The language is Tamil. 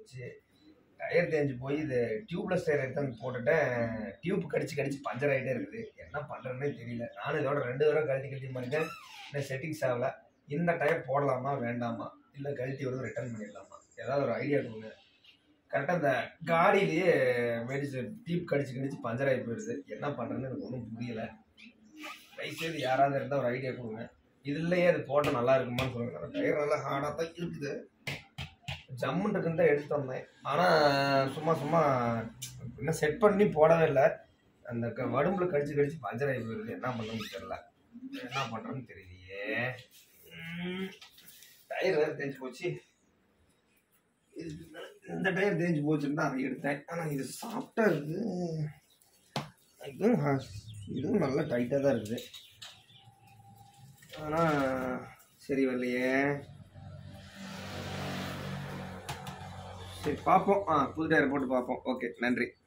போச்சு. டயர் தேஞ்சு போய் இது டியூப்லெஸ் டயர் எடுத்து போட்டுட்டேன். டியூப் கடிச்சு பஞ்சர் ஆகிட்டே இருக்குது. என்ன பண்ணுறதுனே தெரியல. நானும் இதோட 2 தடவை கழட்டி பண்ணிட்டேன். இன்னும் செட்டிங்ஸ் ஆகலை. இந்த டயர் போடலாமா வேண்டாமா, இல்லை கழட்டி வந்து ரிட்டர்ன் பண்ணிடலாமா, ஏதாவது ஒரு ஐடியா கொடுங்க. கரெக்டாக இந்த காடியிலேயே டியூப் கடிச்சு பஞ்சர் ஆகி போயிடுது. என்ன பண்ணுறதுன்னு எனக்கு ஒன்றும் புரியலை. தயவுசெய்து யாராவது இருந்தால் ஒரு ஐடியா கொடுங்க. இதுலையே அது போட்டால் நல்லா இருக்குமான்னு சொல்லுங்கள். டயர் நல்லா ஹார்டாக தான் இருக்குது. ஜம்முன்னு இருக்குன்னு தான் எடுத்துட்டு வந்தேன். ஆனால் சும்மா இன்னும் செட் பண்ணி போடவே இல்லை. அந்த வடும்பில் கடிச்சு பஞ்சர் ஆகி போயிடுது. என்ன பண்ணுறதுன்னு தெரியல. என்ன பண்ணுறதுன்னு தெரியலையே. டயர் வேறு தேஞ்சு போச்சு. இந்த டயர் தேஞ்சு போச்சுன்னு தான் அதை எடுத்தேன். ஆனால் இது சாஃப்டாக இருக்குது. இதுவும் நல்லா டைட்டாக தான் இருக்குது. ஆனால் சரி வரலையே. சரி பார்ப்போம். புது டயர் போட்டு பார்ப்போம். ஓகே, நன்றி.